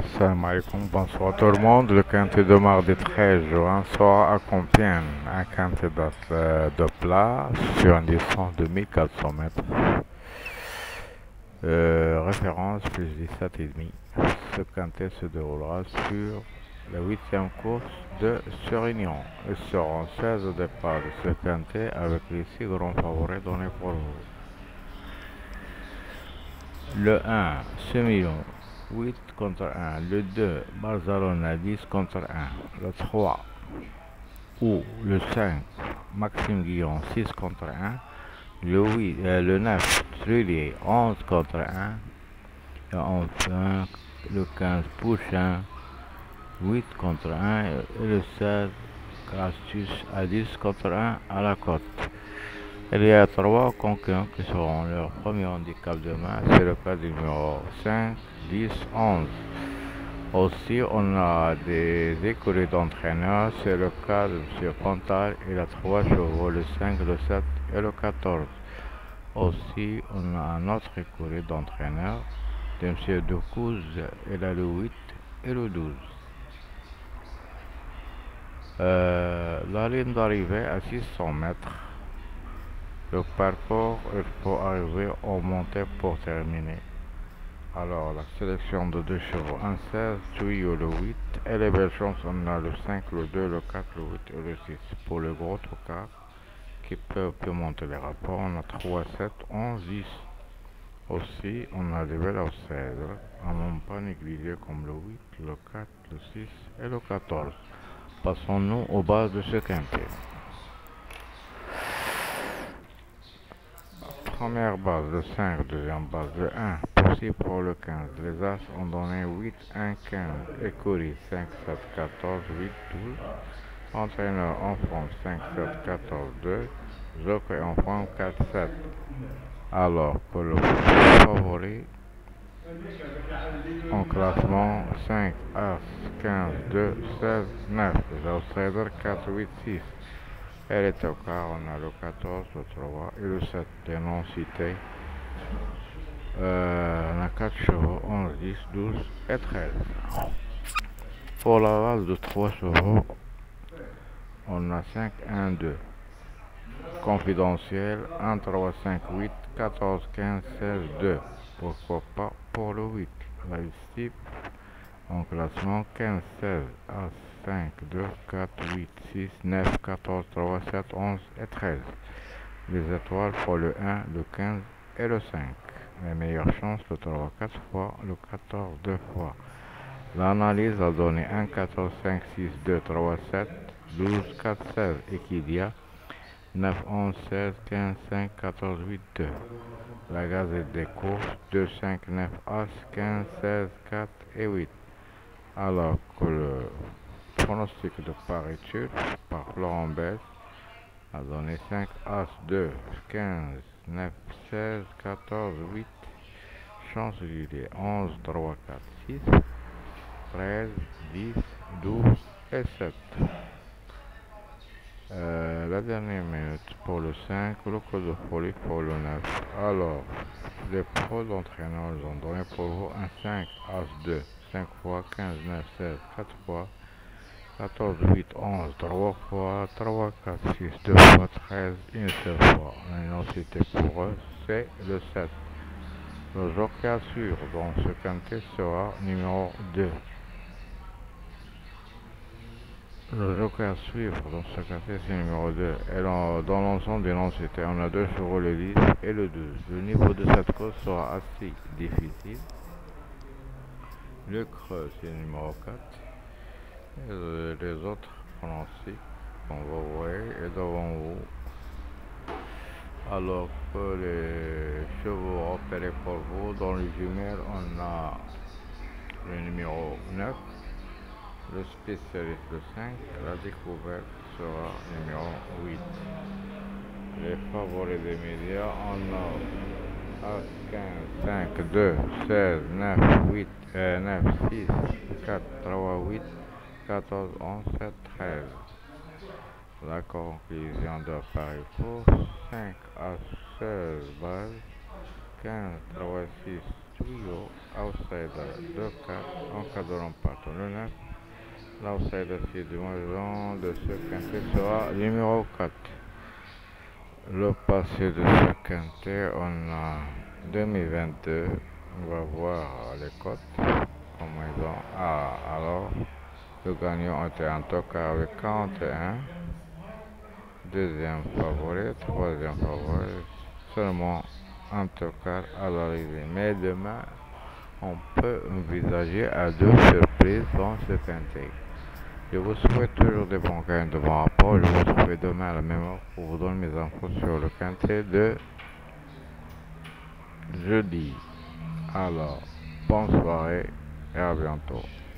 Salam alaikum, bonsoir tout le monde. Le quintet de mardi 13 juin sera à Compiègne, un quintet de plat sur une distance de 1400 mètres. Référence plus 17,5. Ce quintet se déroulera sur la huitième course de Surignon. Ils seront 16 au départ de ce quintet avec les 6 grands favoris donnés pour vous. Le 1, Semillon, 8 contre 1. Le 2, Barcelona, 10 contre 1. Le 3, ou le 5, Maxime Guillon, 6 contre 1. Le 9, Trullier, 11 contre 1. Et enfin, le 15, Pouchin, 8 contre 1. Et le 16, Crastus, à 10 contre 1 à la cote. Il y a 3 concurrents qui seront leur premier handicap demain. C'est le cas du numéro 5, 10, 11. Aussi, on a des écuries d'entraîneurs. C'est le cas de M. Pontal. Il a 3 chevaux, le 5, le 7 et le 14. Aussi, on a un autre écurie d'entraîneurs de M. Decouze. Il a le 8 et le 12. La ligne d'arrivée à 600 mètres. Le parcours, il faut arriver au montée pour terminer. Alors, la sélection de 2 chevaux, un 16, Tuyau le 8, et les belles chances, on a le 5, le 2, le 4, le 8 et le 6. Pour le gros tocard, qui peut monter les rapports, on a 3, 7, 11, 10. Aussi, on a des belles au 16, à ne pas négliger comme le 8, le 4, le 6 et le 14. Passons-nous aux bases de ce quintet. Première base de 5, deuxième base de 1, possible pour le 15. Les As ont donné 8, 1, 15. Écurie 5, 7, 14, 8, 12. Entraîneur en forme 5, 7, 14, 2. Jockey en forme 4, 7. Alors que le favori en classement 5, As, 15, 2, 16, 9. Les outsiders 4, 8, 6. Elle est au quart, on a le 14, le 3 et le 7, les noms cités. On a 4 chevaux, 11, 10, 12 et 13. Pour la base de 3 chevaux, on a 5, 1, 2. Confidentiel, 1, 3, 5, 8, 14, 15, 16, 2. Pourquoi pas pour le 8. La type en classement 15, 16, A, 5, 2, 4, 8, 6, 9, 14, 3, 7, 11 et 13. Les étoiles pour le 1, le 15 et le 5. Les meilleures chances, le 3 4 fois, le 14 2 fois. L'analyse a donné 1, 14, 5, 6, 2, 3, 7, 12, 4, 16. Equidia, 9, 11, 16, 15, 5, 14, 8, 2. La Gazette des courses, 2, 5, 9, As, 15, 16, 4 et 8. Alors que le pronostic de paritude par Florent Bess a donné 5, As, 2, 15, 9, 16, 14, 8. Chance d'idée 11, 3, 4, 6, 13, 10, 12 et 7. La dernière minute pour le 5, le code de folie pour le 9. Alors, les pros d'entraîneurs ont donné pour vous un 5, As, 2, 5 fois, 15, 9, 16, 4 fois, 14, 8, 11, 3 fois, 3, 4, 6, 2 fois, 13, une seule fois. L'intensité pour eux, c'est le 7. Le jockey à suivre dans ce quintet sera numéro 2. Le jockey à suivre dans ce quintet, c'est numéro 2. Et dans l'ensemble des noms-cités, on a 2 chevaux, le 10 et le 12. Le niveau de cette course sera assez difficile. Le creux, c'est le numéro 4. Et les autres pronostics qu'on va voir est devant vous. Alors que les chevaux repérés pour vous, dans les jumelles, on a le numéro 9, le spécialiste le 5, la découverte sera numéro 8. Les favoris des médias, on a As, 15, 5, 2, 16, 9, 8, 9, 6, 4, 3, 8, 14, 11, 7, 13. La conclusion de Paris pour 5 à 16 bases, 15, 3, 6, trio, outsider 2-4, en cas de l'emporte le 9. L'outsider qui est du maison de ce quintet sera numéro 4. Le passé de ce quintet, on a 2022. On va voir les cotes, comment ils ont. Ah, alors, le gagnant était en tocard avec 41. Deuxième favori, troisième favori, seulement un tocard à l'arrivée. Mais demain, on peut envisager à 2 surprises dans ce quintet. Je vous souhaite toujours des bons gains de bon rapport. Je vous retrouve demain à la même heure pour vous donner mes infos sur le quintet de jeudi. Alors, bonne soirée et à bientôt.